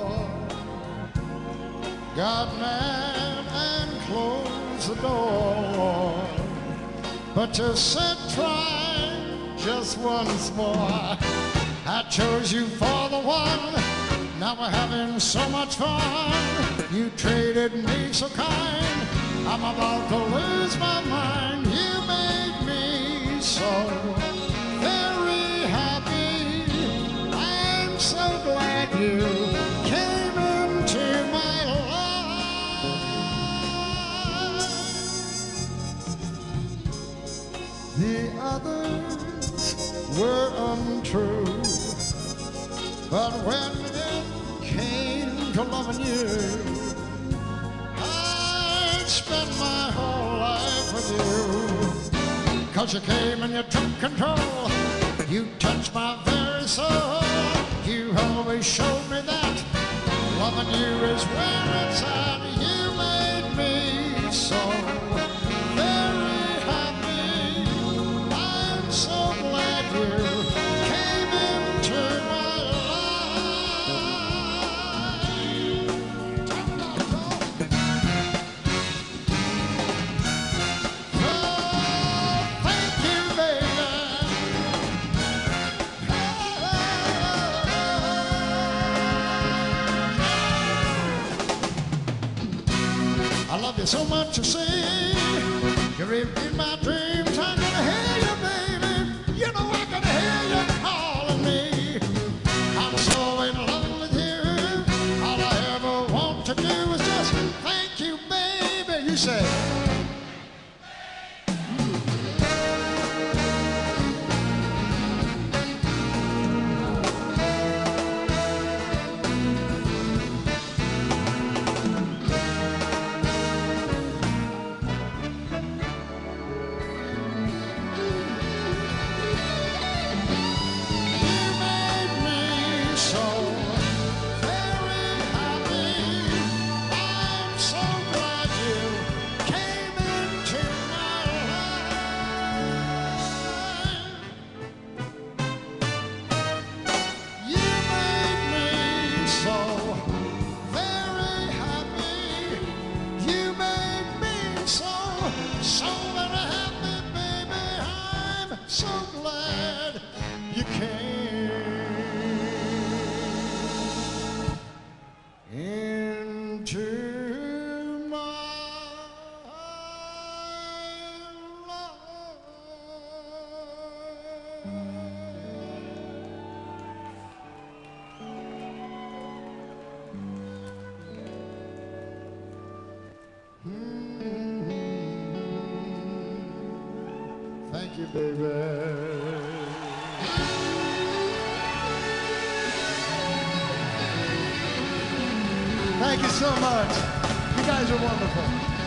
got mad and closed the door. But you said try just once more. I chose you for the one. Now we're having so much fun. You treated me so kind. I'm about to lose my mind. You made me so very happy. I'm so glad you came into my life. The others were untrue, but when it came to loving you, I'd spend my whole life with you. 'Cause you came and you took control. You touched my very soul. You always showed me that loving you is where it's at. You made me so very happy. I'm so glad you came into my life. Oh, thank you, baby. I love you so much, you see. You're in my dreams. I'm gonna hear you, baby. You know I can hear you calling me. I'm so in love with you. All I ever want to do is just thank you, baby. You say. Thank you, baby. Thank you so much. You guys are wonderful.